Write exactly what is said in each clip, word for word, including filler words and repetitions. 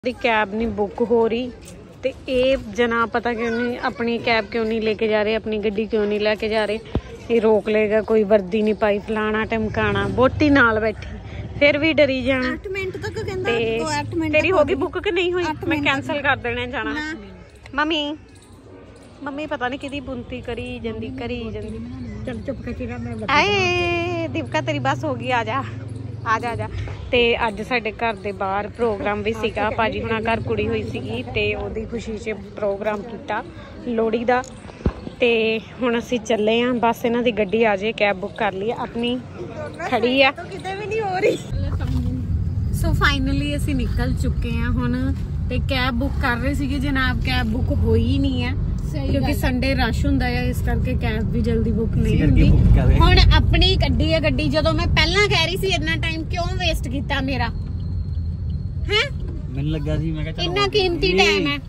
दी cab नहीं book हो रही ते ये जना पता क्यों नहीं अपनी कैब क्यों नहीं लेके जा रहे, अपनी गड्डी क्यों नहीं लेके जा रहे। ये रोक लेगा, कोई वर्दी नहीं पाई, फलाना टमकाना, बोटी नाल बैठी फिर भी डरी जाना। ते तेरी होगी बुक कि नहीं हुई? मैं कैंसल कर देने जाना। मम्मी मम्मी पता नहीं किदी बुनती करी जंदी करी जंदी। चल चुप कर। आए दीपका तेरी बस होगी, आ जा आ जा आ जा। ते अज साडे घर दे बाहर प्रोग्राम भी सीगा, भाजी हुणा घर कुड़ी हुई सीगी ते ओदी खुशी च प्रोग्राम कीता लोहड़ी दा। ते हुण असीं चले आ, बस इन्हां दी गड्डी आ जाए, कैब बुक कर ली अपनी खड़ी आ, किते भी नहीं हो रही। सो फाइनली असीं निकल चुके हैं हुण ते कैब बुक कर रहे सीगे जनाब, कैब बुक होई ही नहीं है क्योंकि संडे रश हुंदा है, इस करके कैब भी जल्दी बुक नहीं हुंदी। हुण अपनी गड्डी है, गड्डी जदों मैं पहला कह रही सी इतना टाइम क्यों वेस्ट कीता मेरा हैं? मैनूं लगा सी मैं कहा इतना कीमती टाइम है।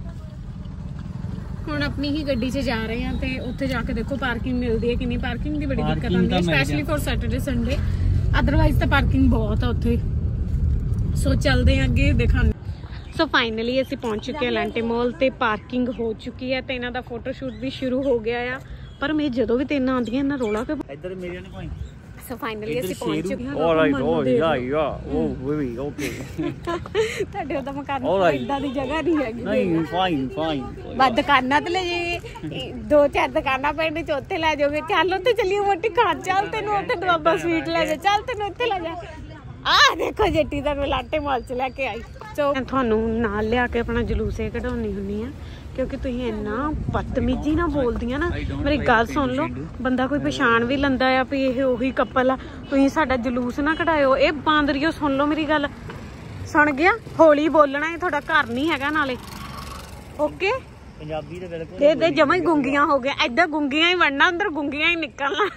हुण अपनी ही गड्डी से जा रहे हैं ते उत्थे जाके देखो पार्किंग मिलदी है कि नहीं। पार्किंग दी बड़ी दिक्कत आंदी है specially for Saturday Sunday, otherwise तो पार्किंग बहुत है उत्थे। सो चलदे हैं अगे दिखाने। सो फाइनली असीं पहुंच चुके हैं एलांटे मॉल ते पार्किंग हो चुकी है ते इन्हां दा फोटोशूट भी शुरू हो गया है। पर मैं जदों भी तेरे नाल आंदियां ना रोला के इधर मेरे ने कोई। सो फाइनली असीं पहुंच चुके हैं। ऑलराइट ओ या या ओ वी ओके। ਤੁਹਾਡੇ ਉਹਦਾ ਮਕਾਨ ਇਦਾਂ ਦੀ ਜਗ੍ਹਾ ਨਹੀਂ ਹੈਗੀ। ਨਹੀਂ ਫਾਈਨ ਫਾਈਨ ਬਸ ਦੁਕਾਨਾਂ ਤੇ ਲੈ ਜੇ ਦੋ ਚਾਰ ਦੁਕਾਨਾਂ ਪਿੰਡ ਚ ਉੱਥੇ ਲੈ ਜਾਓਗੇ। ਚੱਲ ਉੱਥੇ ਚੱਲੀਏ ਮੋਟੀ ਖਾਣ, ਚੱਲ ਤੈਨੂੰ ਉੱਥੇ ਦੁਆਬਾ ਸਵੀਟ ਲੈ ਜਾ, ਚੱਲ ਤੈਨੂੰ ਉੱਥੇ ਲੈ ਜਾ। ਆਹ ਦੇਖੋ ਜੱਟੀ ਤੁਹਾਨੂੰ एलांटे मॉल ਚ ਲੈ ਕੇ ਆਈ। ਸੋ ਤੁਹਾਨੂੰ ਨਾਲ ਲਿਆ ਕੇ ਆਪਣਾ ਜਲੂਸ ਇਹ ਕਢਾਉਣੀ ਹੁੰਦੀ ਆ ਕਿਉਂਕਿ ਤੁਸੀਂ ਇੰਨਾ ਬਦਤਮੀਜੀ ਨਾਲ ਬੋਲਦੀਆਂ ਨਾ। ਮੇਰੀ ਗੱਲ ਸੁਣ ਲਓ, ਬੰਦਾ ਕੋਈ ਪਛਾਣ ਵੀ ਲੈਂਦਾ ਆ ਵੀ ਇਹ ਉਹੀ ਕਪਲ ਆ, ਤੁਸੀਂ ਸਾਡਾ ਜਲੂਸ ਨਾ ਕਢਾਇਓ। ਇਹ ਬਾਂਦਰੀਓ ਸੁਣ ਲਓ ਮੇਰੀ ਗੱਲ, ਸੁਣ ਗਿਆ? ਹੌਲੀ ਬੋਲਣਾ, ਇਹ ਤੁਹਾਡਾ ਘਰ ਨਹੀਂ ਹੈਗਾ ਨਾਲੇ। ਓਕੇ ਪੰਜਾਬੀ ਤੇ ਬਿਲਕੁਲ ਦੇ ਦੇ ਜਮਾਂ ਹੀ ਗੁੰਗੀਆਂ ਹੋ ਗਏ, ਐਦਾਂ ਗੁੰਗੀਆਂ ਹੀ ਵੜਨਾ, ਅੰਦਰ ਗੁੰਗੀਆਂ ਹੀ ਨਿਕਲਣਾ।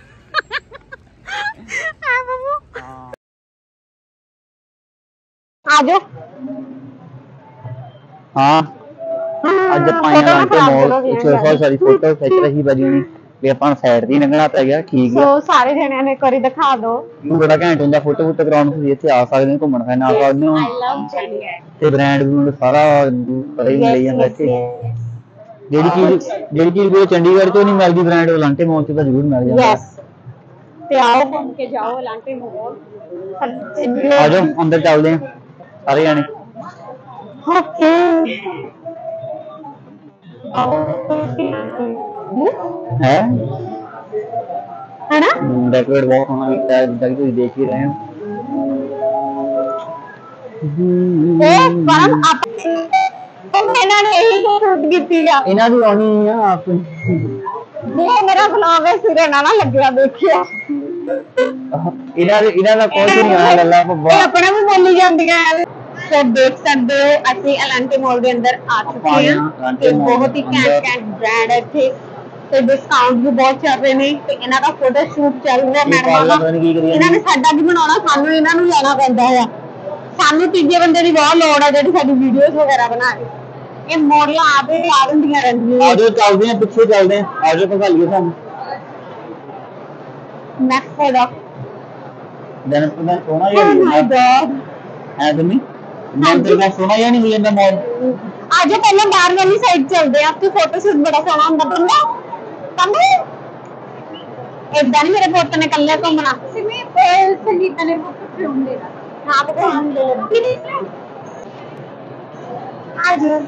ਆ ਬਾਬੂ आ जाओ। हाँ ਅੱਜ ਆਪਾਂ एलांटे मॉल ਵਿੱਚ ਬਹੁਤ ਸਾਰੀ ਫੋਟੋ ਖਿੱਚ ਰਹੀ ਬਾਜੀ ਨੇ ਵੀ ਆਪਾਂ ਸਾਈਡ ਦੀ ਲੰਘਣਾ ਪੈ ਗਿਆ। ਠੀਕ ਹੈ, ਸੋ ਸਾਰੇ ਜਣਿਆਂ ਨੇ ਇੱਕ ਵਾਰੀ ਦਿਖਾ ਦਿਓ। ਨੂੰ ਬੜਾ ਘੈਂਟ ਹੁੰਦਾ ਫੋਟੋ ਫੋਟੋ ਕਰਾਉਣ ਨੂੰ। ਇੱਥੇ ਆ ਸਕਦੇ ਹੋ, ਘੁੰਮਣ ਫਿਰਨ ਆ ਸਕਦੇ ਹੋ। ਆਈ ਲਵ ਚੰਡੀਗੜ੍ਹ ਤੇ ਬ੍ਰਾਂਡ ਵੀ ਸਾਰਾ ਪਤਾ ਹੀ ਮਿਲ ਜਾਂਦਾ ਇੱਥੇ। ਜਿਹੜੀ ਚੀਜ਼ ਜਿਹੜੀ ਚੀਜ਼ ਵੀ ਚੰਡੀਗੜ੍ਹ ਤੋਂ ਨਹੀਂ ਮਿਲਦੀ ਬ੍ਰਾਂਡ एलांटे मॉल ਚ ਤਾਂ ਜ਼ਰੂਰ ਮਿਲ ਜਾਂਦਾ। ਯੈਸ ਤੇ ਆਓ ਘੁੰਮ ਕੇ ਜਾਓ एलांटे मॉल। ਆ ਜਾਓ ਅੰਦਰ ਚੱਲਦੇ ਹਾਂ ਸਾਰੇ ਜਾਣੇ। ਓਕੇ ਹੈ है ना, डेकोरेट बहुत होना लगता है, जब तुम देख ही रहे हो। ए परम आप ਇਹਨਾਂ ਨੇ ਇਹੀ ਸ਼ੂਟ ਕੀਤੀ ਆ, ਇਹਨਾਂ ਦੀ ਆਉਣੀ ਆ ਆਪ। ਇਹ ਮੇਰਾ ਵਲੌਗ ਹੈ, ਸਿਰੇ ਨਾ ਨਾ ਲੱਗਿਆ ਦੇਖਿਓ। ਇਹਨਾਂ ਦੇ ਇਹਨਾਂ ਦਾ ਕੁਝ ਨਹੀਂ ਆਇਆ ਗੱਲਾਂ ਪੱਬਾ, ਇਹ ਆਪਣਾ ਵੀ ਬੋਲੀ ਜਾਂਦੀਆਂ। ਸੋ ਦੇਖ ਸਕਦੇ ਹੋ ਅਸੀਂ एलांटे मॉल ਦੇ ਅੰਦਰ ਆ ਚੁੱਕੇ ਹਾਂ ਤੇ ਬਹੁਤ ਹੀ ਘੈਂਟ ਘੈਂਟ ਬ੍ਰਾਂਡ ਹੈ ਇੱਥੇ ਤੇ ਡਿਸਕਾਊਂਟ ਵੀ ਬਹੁਤ ਚੱਲ ਰਹੇ ਨੇ ਤੇ ਇਹਨਾਂ ਦਾ ਫੋਟੋ ਸ਼ੂਟ ਚੱਲ ਰਿਹਾ। ਮੈਡਮਾਂ ਦਾ ਇਹਨਾਂ ਨੇ ਸਾਡਾ ਵੀ ਬਣਾਉਣਾ, ਸਾਨੂੰ ਇਹਨਾਂ ਨੂੰ ਲੈਣਾ ਪੈਂਦਾ ਆ। ਸਾਨੂੰ ਤੀਜੇ ਬੰਦੇ ਦੀ ਬਹੁਤ ਲੋੜ ਆ ਜਿਹੜੀ ਸਾਡੀ ਵੀਡੀਓਜ਼ ਵਗੈਰਾ ਬਣਾਏ। ਇਹ ਮੋਡਲਾਂ ਆਪੇ ਆ ਦਿੰਦੀਆਂ ਰਹਿੰਦੀਆਂ। ਆਜੋ ਚੱਲਦੇ ਆ, ਪਿੱਛੇ ਚੱਲਦੇ ਆ, ਆਜੋ ਭਗਾਲੀਏ ਸਾਨੂੰ। ਨੈਕਸਟ ਪ੍ਰੋਡਕਟ ਦੈਨ ਪ੍ਰੋਡਕਟ ਸੋਹਣਾ ਜਿਹਾ ਹੈ ਤੁਮੀ ਮੈਂ ਤੇ ਸੋਹਣਾ ਜਿਹਾ ਨਹੀਂ ਮਿਲਦਾ ਮॉल। ਆਜੋ ਪਹਿਲਾਂ ਬਾਹਰ ਵਾਲੀ ਸਾਈਡ ਚੱਲਦੇ ਆ, ਤੇ ਫੋਟੋ ਸ਼ੂਟ ਬੜਾ ਸੋਹਣਾ ਹੁੰਦਾ। ਤੁਮਨੇ ਤੁਮਨੇ ਇਦਾਂ ਨਹੀਂ ਮੇਰੇ ਪੁੱਤ ਨੇ ਕੱਲੇ ਘੁੰਮਣਾ। ਸਿਮੀ ਪੇਲ ਸੰਗੀਤਾ ਨੇ ਫੋਟੋ ਫਿਲਮ ਦੇਣਾ ਹਾਂ ਤੇ ਹਮ ਦੇ ਆਜੋ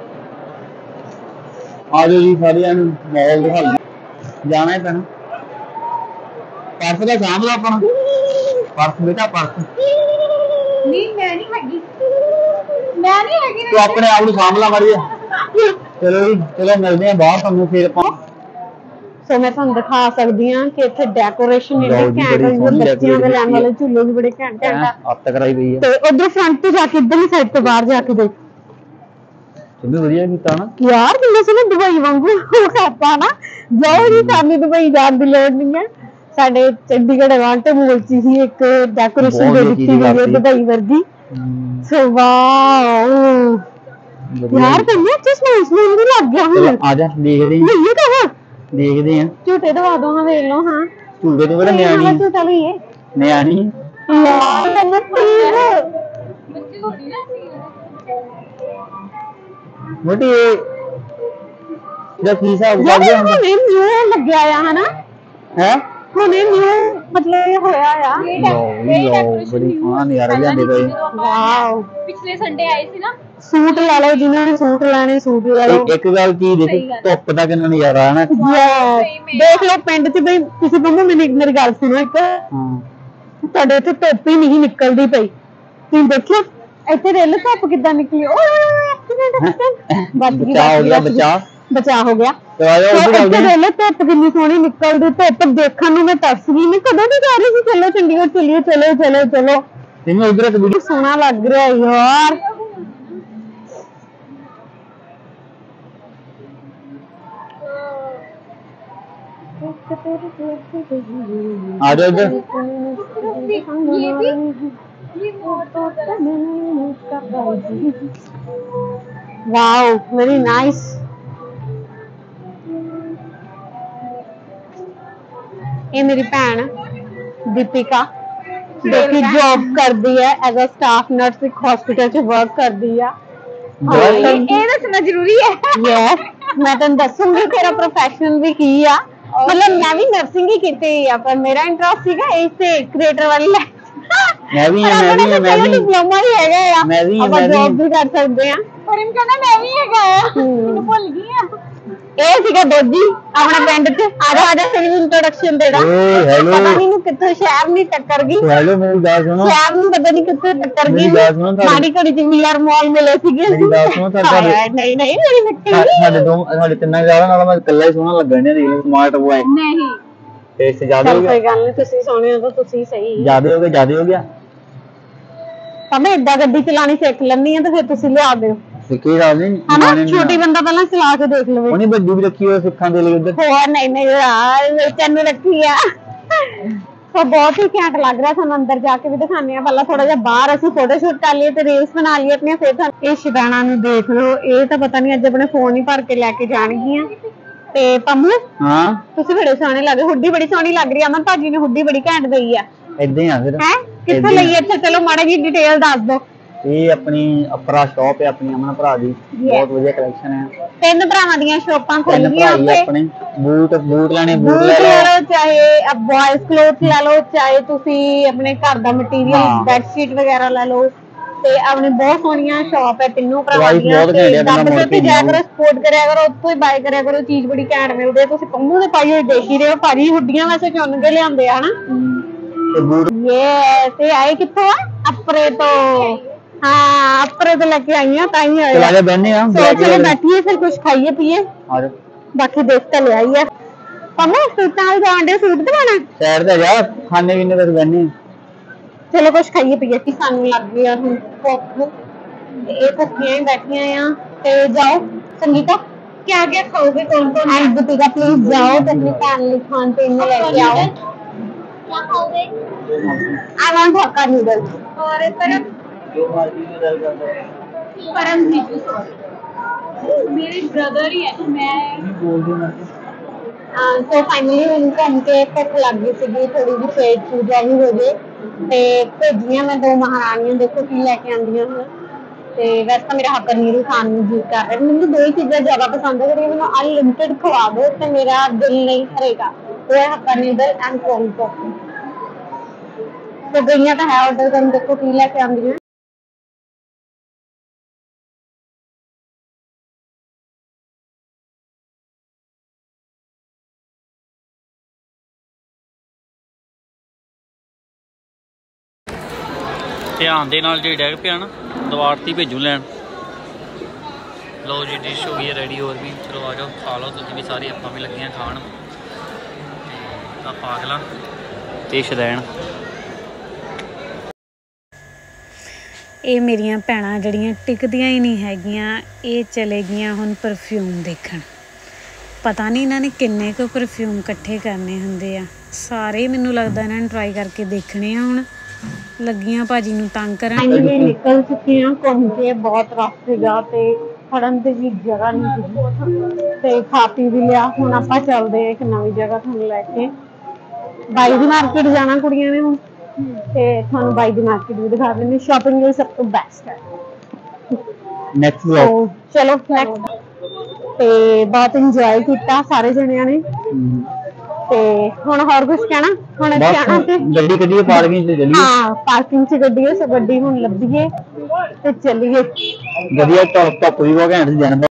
ਆਜੋ ਜੀ ਸਾਰਿਆਂ ਨੂੰ ਮॉल ਦਿਖਾ ਜਾਣਾ ਹੈ ਪੈਣਾ। ਪਰਸ ਦਾ ਸਾਂਭ ਲਓ ਆਪਣਾ ਪਰਸ, ਬੇਟਾ ਪਰਸ ਨਹੀਂ ਮੈਂ ਨਹੀਂ ਹੈਗੀ, ਮੈਂ ਨਹੀਂ ਹੈਗੀ। ਤੂੰ ਆਪਣੇ ਆਪ ਨੂੰ ਸਾਂਭ ਲਾ ਮਾਰੀਏ। ਚਲੋ ਜੀ ਚਲੋ ਮਿਲਦੇ ਆ ਬਾਹਰ ਤੁਹਾਨੂੰ ਫਿਰ ਆਪਾਂ। ਸੋ ਮੈਂ ਤੁਹਾਨੂੰ ਦਿਖਾ ਸਕਦੀ ਹਾਂ ਕਿ ਇੱਥੇ ਡੈਕੋਰੇਸ਼ਨ ਇੰਨੀ ਘੈਂਟ ਹੈ, ਬੱਚਿਆਂ ਦੇ ਲੈਣ ਵਾਲੇ ਝੂਲੇ ਵੀ ਬੜੇ ਘੈਂਟ ਘੈਂਟ ਆ। ਅੱਤ ਕਰਾਈ ਗਈ ਹੈ ਤੇ ਉਧਰ ਫਰੰਟ ਤੋਂ ਜਾ ਕੇ ਇਧਰਲੀ ਸਾਈਡ ਤੋਂ ਬਾਹਰ ਜਾ ਕੇ ਦੇਖ ਕਿੰਨਾ ਵਧੀਆ ਕੀਤਾ ਨਾ ਯਾਰ। ਜਿਵੇਂ ਸੀ ਨਾ ਦੁਬਈ ਵਾਂਗੂ ਖਾਪਾ ਨਾ ਜਾਓ ਜੀ, ਸਾਨੂੰ ਦੁਬਈ ਜਾਣ ਦੀ ਲੋੜ ਨਹੀਂ ਹੈ। ਸਾਡੇ ਚੰਡੀਗੜ੍ਹ एलांटे मॉल ਚ ਹੀ ਇੱਕ ਡੈਕੋਰੇਸ਼ਨ ਦੇ ਦਿੱਤੀ ਗਈ ਹੈ ਦੁਬਈ ਵਰਗੀ। ਸੋ ਵਾਓ ਯਾਰ ਕੰਨੇ ਚਸ਼ਮਾ ਇਸਨੂੰ ਨਹੀਂ ਲੱਗ ਗਿਆ। ਹੁਣ ਆ ਜਾ ਦੇਖਦੇ ਹਾਂ, ਨਹੀਂ ਕਹਾਂ ਦੇਖਦੇ ਹਾਂ। ਝੂਟੇ ਦਵਾ ਦੋ ਹਾਂ, ਵੇਖ ਲਓ। ਹਾਂ ਝੂਟੇ ਤੋਂ ਬੜਾ ਨਿਆਣੀ ਝੂਟਾ ਲਈਏ ਨਿਆਣੀ ਯਾਰ। ਬੱਚੇ ਹੋ ਗਈ ਨਾ। ਮੋਟੀ ਇਹਦਾ ਕੀ ਹਿਸਾਬ ਯਾਰ ਕਰਦੇ ਇਹ ਹੁੰਦਾ ਹੁਣੇ ਨਿਊ ਲੱਗਿਆ ਆ ਹਨਾ ਹੈ ਹੁਣੇ ਨਿਊ ਮਤਲਬ ਇਹ ਹੋਇਆ ਆ ਲੋ ਲੋ ਬੜੀ ਸੋਹਣਾ ਨਜ਼ਾਰਾ ਲਿਆਂਦੇ ਪਏ ਵਾਓ ਪਿਛਲੇ ਸੰਡੇ ਆਏ ਸੀ ਨਾ ਸੂਟ ਲੈ ਲਓ ਜਿਨ੍ਹਾਂ ਨੇ ਸੂਟ ਲੈਣੇ ਸੂਟ ਲੈ ਲਓ ਇੱਕ ਗੱਲ ਕੀ ਦੇਖੋ ਧੁੱਪ ਦਾ ਕਿੰਨਾ ਨਜ਼ਾਰਾ ਹੈ ਨਾ Yes, ਦੇਖ ਲਓ ਪਿੰਡ 'ਚ ਬਈ ਤੁਸੀਂ ਮੰਮਾ ਮੈਨੂੰ ਮੇਰੀ ਗੱਲ ਸੁਣੋ ਇੱਕ ਹਾਂ ਸਾਡੇ ਇੱਥੇ ਧੁੱਪ ਹੀ ਨਹੀਂ ਨਿਕਲਦੀ ਪਈ ਤੁਸੀਂ ਦੇਖੋ ਇੱਥੇ ਰੇਲ ਧੁੱਪ ਕਿੱਦਾਂ ਨਿਕਲੀ ਓਏ ਐਕਸੀਡੈਂਟ ਬਚ ਗਈ ਬਚਾ ਹੋ ਗਿਆ ਬਚਾ ਬਚਾ ਹੋ ਗਿਆ ਤੇ ਆ ਜਾਓ ਉਧਰ ਇੱਥੇ ਰੇਲ ਧੁੱਪ ਕਿੰਨੀ ਸੋਹਣੀ ਨਿਕਲਦੀ ਧੁੱਪ ਦੇਖਣ ਨੂੰ ਮੈਂ ਤਰਸ ਗਈ ਮੈਂ ਕਦੋਂ ਦੀ ਕਹਿ ਰਹੀ ਸੀ ਚਲੋ ਚੰਡੀਗੜ੍ਹ ਚੱਲੀਏ ਚਲੋ ਚਲੋ ਚਲੋ ਤੈਨੂੰ ਉਧਰ ਇੱਕ ਵੀਡੀਓ ਸੋਹਣਾ ਲੱਗ ਰਿਹਾ ਯਾਰ ਆ ਜਾਓ ਇੱਧਰ ये भी ये मोटो वाओ वेरी नाइस ये मेरी भैन दीपिका जो कि जॉब करती है एज अ स्टाफ नर्स एक हॉस्पिटल च वर्क करती है ये दसना जरूरी है यस मैं तेन दसूंगी तेरा प्रोफेशनल भी की आ मतलब मैं भी नर्सिंग ही की है पर मेरा इंटरेस्ट सीगा इससे क्रिएटर वाली लाइन मैं भी मैं भी मैं भी डिप्लोमा ही हैगा यार मैं भी ਆਪਾਂ ਜੌਬ ਵੀ ਕਰ ਸਕਦੇ ਆ पर इनका ना मैं भी हैगा मैं भूल गई हां ਇਹ ਸੀਗਾ ਦੋਜੀ ਆਪਣੇ ਪਿੰਡ 'ਚ ਆ ਜਾ ਆ ਜਾ ਤੇਰੀ ਇੰਟਰੋਡਕਸ਼ਨ ਦੇ ਦਾ ਓਏ ਹੈਲੋ ਪਤਾ ਨਹੀਂ ਨੂੰ ਕਿੱਥੋਂ ਸ਼ਹਿਰ ਨਹੀਂ ਟੱਕਰ ਗਈ ਹੈਲੋ ਮੇਰੀ ਗੱਲ ਸੁਣੋ ਸ਼ਹਿਰ ਨੂੰ ਪਤਾ ਨਹੀਂ ਕਿੱਥੇ ਟੱਕਰ ਗਈ ਮੇਰੀ ਗੱਲ ਸੁਣੋ ਤੁਹਾਡੀ- ਮਾੜੀ ਘੜੀ 'ਚ ਮਿਲਰ ਮਾਲ ਮਿਲੇ ਸੀਗੇ ਮੇਰੀ ਗੱਲ ਸੁਣੋ ਤੁਹਾਡੀ- ਹਾਏ, ਨਹੀਂ ਨਹੀਂ ਮੇਰੀ ਮਿੱਟੀ ਸਾਡੇ ਦੋ ਸਾਡੇ ਤਿੰਨਾਂ ਜਾਰਾਂ ਨਾਲ ਮੈਂ ਇਕੱਲਾ ਹੀ ਸੋਹਣਾ ਲੱਗਣ ਡਿਆ ਰੀਲ ਸਮਾਰਟ ਬੁਆਏ नहीं ਤੇ ਇਸ ਜ਼ਿਆਦਾ ਹੋ ਚੱਲ ਗਿਆ ਕੋਈ ਗੱਲ ਨਹੀਂ ਤੁਸੀਂ ਸੋਹਣੇ ਹੋ ਤਾਂ ਤੁਸੀਂ ਸਹੀ ਜ਼ਿਆਦਾ ਹੋ ਗਿਆ ਜ਼ਿਆਦਾ ਹੋ ਗਿਆ ਤਾਂ ਮੈਂ ਏਦਾਂ ਗੱਡੀ ਚਲਾਣੀ ਸਿੱਖ ਲੈਣੀ ਆ ਤੇ ਫਿਰ ਤੁਸੀਂ ਲਿਆ ਦਿਓ ਸਿੱਕੀ ਗੱਲ ਨਹੀਂ ਹਨਾ ਛੋਟੀ ਬੰਦਾ ਪਹਿਲਾਂ ਚਲਾ ਕੇ ਦੇਖ ਲਵੇ ਉਹਨੇ ਵੱਡੀ ਵੀ ਰੱਖੀ ਹੋਈ ਸਿੱਖਾਂ ਦੇ ਲਈ ਉਧਰ ਹੋਰ ਨਹੀਂ ਨਹੀਂ ਯਾਰ ਤੈਨੂੰ ਰੱਖੀ ਆ ਤਾਂ ਬਹੁਤ ਹੀ ਘੈਂਟ ਲੱਗ ਰਿਹਾ ਸਾਨੂੰ ਅੰਦਰ ਜਾ ਕੇ ਵੀ ਦਿਖਾਣੇ ਆ ਪਹਿਲਾਂ ਥੋੜਾ ਜਿਹਾ ਬਾਹਰ ਅਸੀਂ ਫੋਟੋ ਸ਼ੂਟ ਕਰ ਲਈਏ ਤੇ ਰੀਲਸ ਬਣਾ ਲਈਏ ਆਪਣੀਆਂ ਫਿਰ ਤੁਹਾਨੂੰ ਇਹ ਸ਼ਿਦਾਣਾ ਨੂੰ ਦੇਖ ਲਓ ਇਹ ਤਾਂ ਪਤਾ ਨਹੀਂ ਅੱਜ ਆਪਣੇ ਫੋਨ ਹੀ ਭਰ ਕੇ ਲੈ ਕੇ ਜਾਣਗੀਆਂ ਤੇ ਪੰਮੂ ਹਾਂ ਤੁਸੀਂ ਬੜੇ ਸੋਹਣੇ ਲੱਗ ਰਹੇ ਹੁੱਡੀ ਬੜੀ ਸੋਹਣੀ ਲੱਗ ਰਹੀ ਆ ਅਮਨ ਭਾਜੀ ਨੇ ਹੁੱਡੀ ਬੜੀ ਘੈਂਟ ਦਈ ਆ ਏਦਾਂ ਹੀ ਆ ਫਿਰ ਹੈ ਕਿੱਥੋਂ ਲਈ ਇੱਥੇ ਚਲੋ ਮਾੜਾ ਜੀ ਡਿਟੇਲ ਦੱਸ ਦਿਓ ਇਹ ਆਪਣੀ ਅਪਰਾ ਸ਼ਾਪ ਹੈ ਆਪਣੀ ਅਮਨ ਭਰਾ ਦੀ ਬਹੁਤ ਵਧੀਆ ਕਲੈਕਸ਼ਨ ਹੈ ਤਿੰਨ ਭਰਾਵਾਂ ਦੀਆਂ ਸ਼ੋਪਾਂ ਤਿੰਨ ਖੋਲੀਆਂ ਭਰਾ ਹੀ ਉੱਥੇ ਆਪਣੇ ਬੂਟ ਬੂਟ ਲੈਣੇ ਬੂਟ ਬੂਟ ਲੈ ਲੈ ਲਓ ਲਓ ਚਾਹੇ ਬॉयਜ਼ ਕਲੋਥ ਲੈ ਲਓ ਚਾਹੇ ਤੁਸੀਂ ਆਪਣੇ ਘਰ ਦਾ ਮਟੀਰੀਅਲ ਹਾਂ। ਬੈੱਡ ਸ਼ੀਟ ਵਗੈਰਾ ਲੈ ਲਓ ਤੇ ਆਪਣੇ ਬਹੁਤ ਸੋਹਣੀਆਂ ਸ਼ਾਪ ਹੈ ਤਿੰਨੋਂ ਭਰਾਵਾਂ Price ਦੀਆਂ ਬਹੁਤ ਤੇ ਘੈਂਟ ਹੈ, ਬੰਦਾ ਦੱਬ ਮੁੜ ਕੇ ਕੇ ਜਾਇਆ ਨਹੀਂ ਕਰੋ ਸਪੋਰਟ ਕਰਿਆ ਕਰੋ ਉੱਥੋਂ ਹੀ ਬਾਏ ਕਰਿਆ ਕਰੋ ਚੀਜ਼ ਬੜੀ ਘੈਂਟ ਮਿਲਦੀ ਹੈ ਤੁਸੀਂ ਪੰਮੂ ਦੇ ਪਾਈ ਹੋਈ ਦੇਖ ਹੀ ਰਹੇ ਹੋ ਭਾਜੀ ਹੁੱਡੀਆਂ ਵੈਸੇ ਚੁਣ ਕੇ ਲਿਆਉਂਦੇ ਆ ਹਨਾ ਤੇ ਬੂਟ ਇਹ ਤੇ ਆਏ ਕਿੱਥੋਂ ਆ ਅਪਰੇ ਤੋਂ ਹਾਂ ਅਪਰੇ ਤੋਂ ਲੈ ਕੇ ਆਈਆਂ ਤਾਂ ਹੀ ਚਲਾ ਆਇਆ ਕੇ ਬੈਠਨੇ ਆ ਸੋ ਚਲੋ ਬੈਠੀਏ ਫਿਰ ਕੁਝ ਖਾਈਏ ਪੀਏ ਆ ਜਾ ਬਾਕੀ ਦੇਖ ਤਾਂ ਲਿਆ ਹੀ ਆ ਪੰਮੂ ਸੂਟਾਂ ਵਾਲੇ ਜਾਣਦੇ ਸੂਟ ਦਵਾਣਾ ਸਾਈਡ ਤੇ ਜਾ ਖਾਣੇ ਪੀਣੇ ਤੇ ਬੈਠਨੇ ਚਲੋ ਕੁਝ ਖਾਈਏ ਪੀਏ ਕਿ ਸਾਨੂੰ ਲੱਗ ਗਿਆ ਹੁਣ ਭੁੱਖ ਤੇ ਇਹ ਭੁੱਖੀਆਂ ਹੀ ਬੈਠੀਆਂ ਆ ਤੇ ਜਾਓ ਸੰਗੀਤਾ क्या क्या खाओगे कौन कौन एंड दीपिका प्लीज जाओ तो अपनी फैमिली खान पीन में लेके आओ क्या खाओगे आई वांट हक्का नूडल्स और परम जो मर्जी में दल करता परम जीजू सॉरी मेरे ब्रदर ही है मैं बोल दी मर्जी सो फाइनली उनको हमके भुख लग गई सी थोड़ी जी पेट पूजा भी हो गई ते भेजियां मैं दो महारानियां देखो की लेके आंदियां हैं ਤੇ ਵੈਸੇ ਤਾਂ ਮੇਰਾ ਹੱਕਰ ਨੀਰੂ ਖਾਣ ਨੂੰ ਜੀ ਕਰ ਰਿਹਾ ਮੈਨੂੰ ਦੋ ਹੀ ਚੀਜ਼ਾਂ ਜ਼ਿਆਦਾ ਪਸੰਦ ਹੈ ਜਿਹੜੀਆਂ ਮੈਨੂੰ ਅਨਲਿਮਿਟਿਡ ਖਵਾ ਦਿਓ ਤੇ ਮੇਰਾ ਦਿਲ ਨਹੀਂ ਭਰੇਗਾ ਉਹ ਹੈ ਹੱਕਰ ਨੂਡਲ ਐਂਡ ਕੋਰਨ ਕਾਫੀ ਤੇ ਗਈਆਂ ਤਾਂ ਹੈ ਆਰਡਰ ਕਰਨ ਦੇਖੋ ਕੀ ਲੈ ਕੇ ਆਉਂਦੀਆਂ ਧਿਆਨ ਦੇ ਨਾਲ ਜੇ ਡੈਗ ਪਿਆ ਨਾ ਦੀਵਾਰ ਤੇ ਭੇਜੂ ਲੈਣ ਲਓ ਜੀ ਡਿਸ਼ ਹੋ ਗਈ ਹੈ ਰੈਡੀ ਹੋਰ ਵੀ ਚਲੋ ਆ ਜਾਓ ਖਾ ਲਓ ਤੁਸੀਂ ਵੀ ਸਾਰੇ ਆਪਾਂ ਵੀ ਲੱਗੀਆਂ ਖਾਣ ਤੇ ਆ ਪਾਗਲਾ ਤੇ ਸ਼ਦੈਣ ਇਹ ਮੇਰੀਆਂ ਭੈਣਾਂ ਜਿਹੜੀਆਂ ਟਿਕਦੀਆਂ ਹੀ ਨਹੀਂ ਹੈਗੀਆਂ ਇਹ ਚਲੇ ਗਈਆਂ ਹੁਣ ਪਰਫਿਊਮ ਦੇਖਣ ਪਤਾ ਨਹੀਂ ਇਹਨਾਂ ਨੇ ਕਿੰਨੇ ਕੁ ਪਰਫਿਊਮ ਇਕੱਠੇ ਕਰਨੇ ਹੁੰਦੇ ਆ ਸਾਰੇ ਮੈਨੂੰ ਲੱਗਦਾ ਇਹਨਾਂ ਨੇ ਟਰਾਈ ਕਰਕੇ ਦੇਖਣੇ ਆ ਹੁਣ ਲੱਗੀਆਂ ਭਾਜੀ ਨੂੰ ਤੰਗ ਕਰਨ ਫਾਈਨਲੀ ਨਿਕਲ ਚੁੱਕੇ ਹਾਂ ਘੁੰਮ ਕੇ ਬਹੁਤ ਰਸ਼ ਸੀਗਾ ਤੇ ਖੜਨ ਦੀ ਵੀ ਜਗ੍ਹਾ ਨਹੀਂ ਸੀ ਤੇ ਖਾ ਪੀ ਵੀ ਲਿਆ ਹੁਣ ਆਪਾਂ ਚੱਲਦੇ ਆ ਇੱਕ ਨਵੀਂ ਜਗ੍ਹਾ ਤੁਹਾਨੂੰ ਲੈ ਕੇ ਬਾਈ ਦੀ ਮਾਰਕੀਟ ਜਾਣਾ ਕੁੜੀਆਂ ਨੇ ਹੁਣ ਤੇ ਤੁਹਾਨੂੰ ਬਾਈ ਦੀ ਮਾਰਕੀਟ ਵੀ ਦਿਖਾ ਦਿੰਦੇ ਸ਼ਾਪਿੰਗ ਲਈ ਸਭ ਤੋਂ ਬੈਸਟ ਹੈ ਨੈਕਸਟ ਵਲੌਗ ਸੋ ਚਲੋ ਨੈਕਸਟ ਤੇ ਬਹੁਤ ਇੰਜੋਏ ਕੀਤਾ ਸਾਰੇ ਜਣਿਆਂ ਨੇ ਤੇ ਹੁਣ ਹੋਰ ਕੁਝ ਕਹਿਣਾ ਹੁਣ ਇੱਥੇ ਆਣਾ ਤੇ ਗੱਡੀ ਕੱਢੀਏ ਪਾਰਕਿੰਗ ਚ ਚੱਲੀਏ ਹਾਂ ਪਾਰਕਿੰਗ ਚ ਗੱਡੀ ਹੈ ਸੋ ਗੱਡੀ ਹੁਣ ਲੱਭੀਏ ਤੇ ਚੱਲੀਏ ਵਧੀਆ ਧੁੱਪ ਧੁੱਪ ਵੀ ਬਹੁਤ ਘੈਂਟ ਸੀ ਦਿਨ